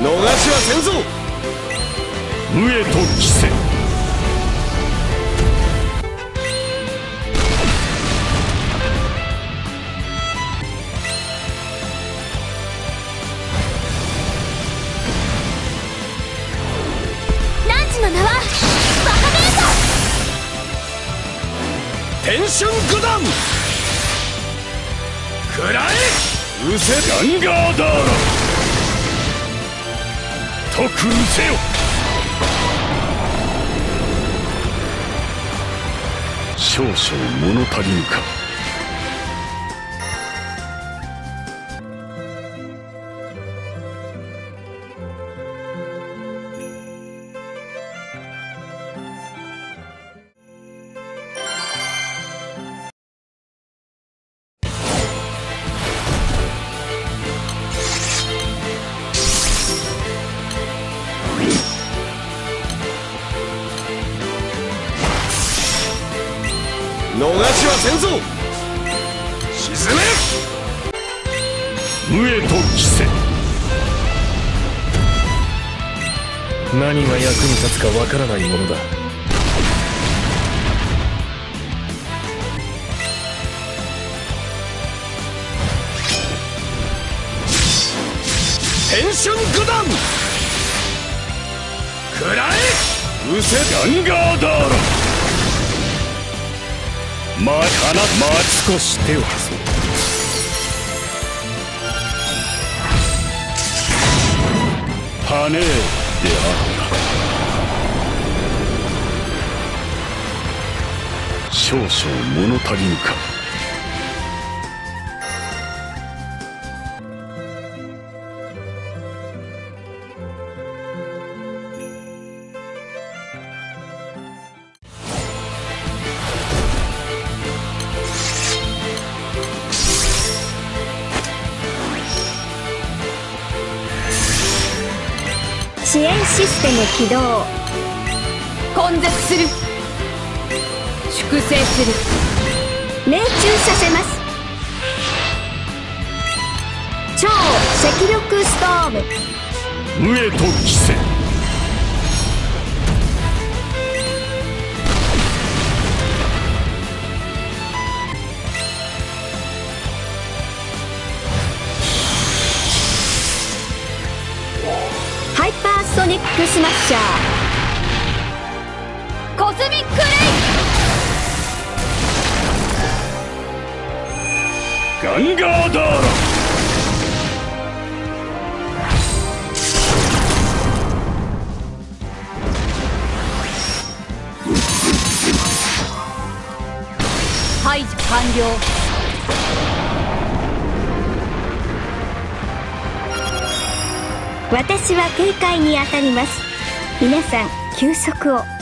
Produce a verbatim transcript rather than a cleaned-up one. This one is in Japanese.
逃しはせんぞ。 無へと帰せ。 汝の名はバカメーター。 テンション五段食らえ。うせガンガーダーラとくうせよ。少々物足りぬか。 逃しはせんぞ。沈め。 無へと帰せ。 何が役に立つかわからないものだ。 テンション五段食らえ。うせガンガーダーラま、かな、ま、少し手を貸そう。羽であった。少々物足りぬか。 支援システム起動。根絶する。粛清する。命中させます。超赤力ストーム。 無へと帰せ。 ハイパーソニックスマッシャー。コズミックレイ。 ガンガーダーラ排除完了。私は警戒に当たります。皆さん休息を。